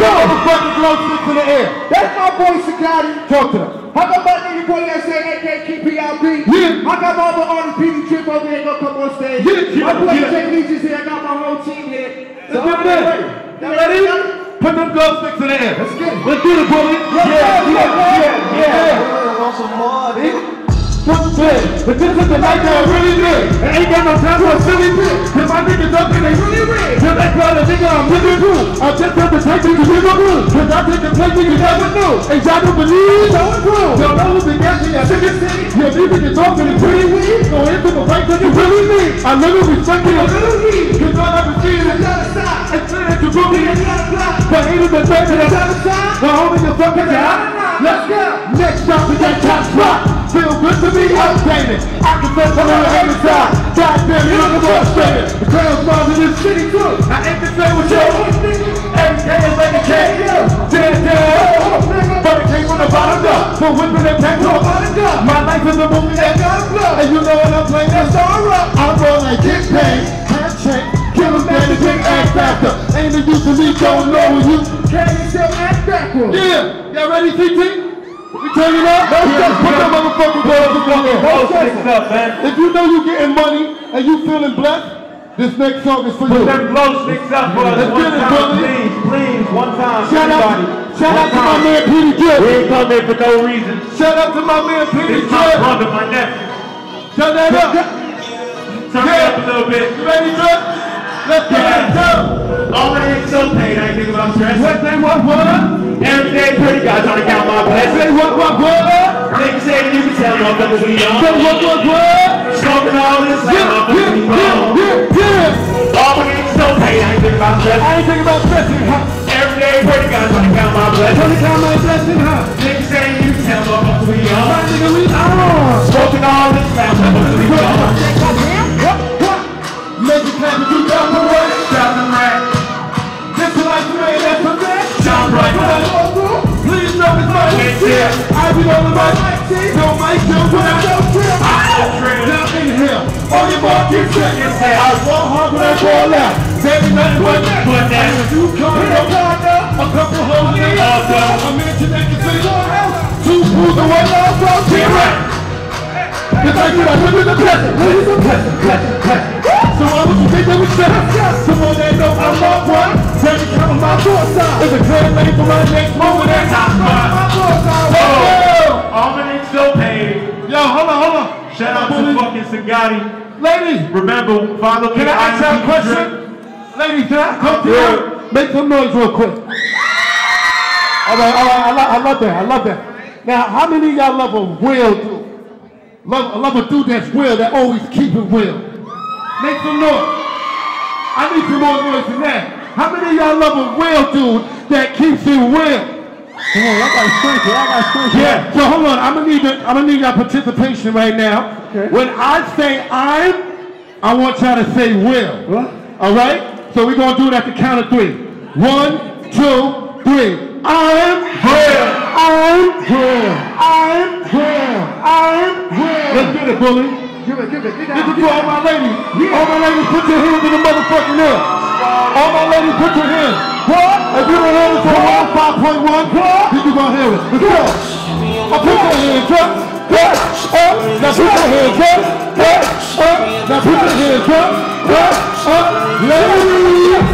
motherfucking glow sticks in the air. That's my boy Sakati. Talk to them. I got my nigga boy that say AKKPIB. Yeah. I got my other artist PD Trip over here gonna come on stage. Yeah. My boy Jay Leach is here. I got my whole team here. So Let's get it in. Y'all ready? Put them glow sticks in the air. Let's get it. Let's get it, bully. Yeah. On some more, nigga. What's good? But this is the night that I really live. And ain't got no time for a silly bitch. Cause my niggas up and they really rich. Till they call the nigga I'm living through. I'm just at the take niggas in my room. Cause I take the place niggas never knew. And y'all don't believe, so it's true. Y'all know who's been guessing at Chicken City. Your music is talking and pretty weed. Go into the fight that you really need. I live with respect and a little weed. Cause all I've been seeing is the other side. And saying that you put me in the other block. But ain't the third to the other side. Well, homie, you're fucking out. Let's go. Next stop is that top spot. Feel good to be outdated. I can feel from the other side. Goddamn, you look frustrated. The crowd's smiles in this city too. I ain't the same with you. Every day is like a KO. But it came from the bottom up. So whipping and pack to the bottom up. My life is a movie that got a blow. And you know what I'm playing? That's alright. I'm rolling like get paid. Handshake. Kill him, man, and big ass faster. Ain't the use of me, don't know you. Can you still act backwards? Yeah. Y'all ready, CT? We turn it up? Put that motherfucking glow sticks up, man. If you know you getting money and you feeling blessed, this next song is for you. Put them glow sticks up for us one time, please, one time. Shout out to my man Petey Drip. We ain't come here for no reason. Shout out to my man Petey Drip. It's my brother, my nephew. Turn that up. Turn it up a little bit. You ready, Drip? Let's get it up. All my niggas so paid, I ain't thinking about stress. What say what? Every day, pretty guys trying to count my blessings. Say what? Niggas say you can tell motherfuckers we on. Say what? Smoking all this, like motherfuckers we on. All my niggas so paid, I ain't thinking about stress. I ain't thinking about stressing, huh? Every day, pretty guys trying to count my blessings. Trying to count my blessing, huh? Niggas say you can tell motherfuckers we on. My nigga, we on. Smoking all this, like motherfuckers we on. Make it clap if you got the way. Drop the rack. This is like man, that's a man. Jump right now. Please know it's my Yes, yeah. I be on the mic. No mic, no when I don't trip. Now in here. All your ball keep checking. I walk hard when I fall out. Baby, nothing but that. You come in a partner. A couple hoes in the house. I'm in Jamaica City. Two fools and one love ball. Get right. It's like you like with the present. So why would you think that we said? Someone that know I'm not one. Tell me count my thoughts out. It's a clear lane for my next moment. That's how my thoughts out. All my niggas so paid. Yo, hold on. Shout out to fucking Sagati. Ladies, Remember, follow me. can I ask you a question? Ladies, can I come to you? Make some noise real quick. All right, I love that. Now, how many of y'all love a real dude? Love a dude that's real, that always keep it real. Make some noise. I need some more noise than that. How many of y'all love a real dude that keeps it real? Come on, I got strength. Yeah. So hold on, I'm gonna need your participation right now. Okay. When I say I want y'all to say will. What? All right. So we're gonna do it at the count of 3. 1, 2, 3. I'm real. Let's get it, bully. Give it. This is for all my ladies. All my ladies, put your hands in the motherfucking air. All my ladies, put your hands. What? If you don't hear it for 5.1, then you gonna hear it. Let's go. Put your hands up. Now put your hands up. Now put your hands up. Ladies.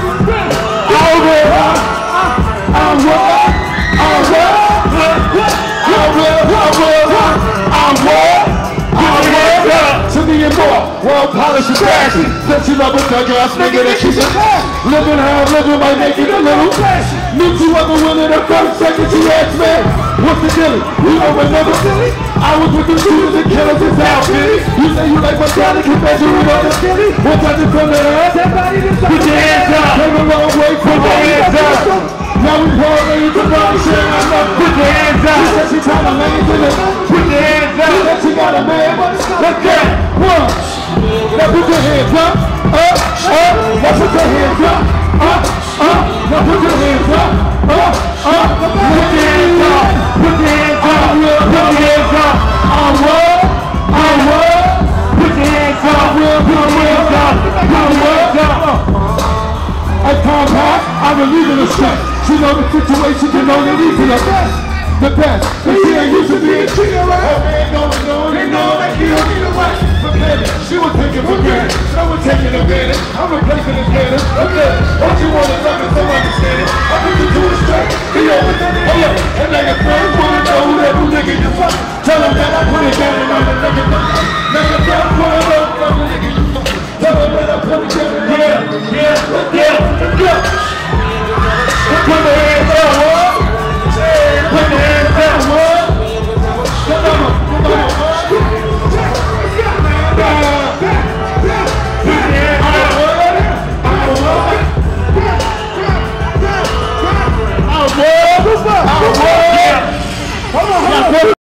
Well, polish is classy. Since you love a thug ass nigga that keeps it classy. Living how I'm living might make it a little flashy. Knew you wasn't willing the first second you asked me. What's the deal? You know remember silly? I was with the shooters and killers in South Philly. You say you like my daddy, can measure it on the city. One time you come to the house, everybody just put your hands up. Came a long way, put your hands up. Now we parlay to body shit, I'm up. Put your hands up. She said she trying to lay into the. Put your hands up. She said she got a man. Let's get it. One. Now put your hands up. Now put your hands up. Now put your hands up. Put your hands up. Put your hands up. Put your hands up. I'm what? Put your hands up. Put your hands up. Put your hands up. As time passed, I relieved the stress. She know the situation, you know the reason of that. The best, cause she ain't used to being treated right. Her man going on, they know that he don't need a wife. Forget it, she was taken for granted. I was taking advantage, I'm replacing his cannon. Okay, what you want is something so understanding. I put you to a straight, he always done it. Oh yeah, and now your friends wanna know who that new nigga you fuck.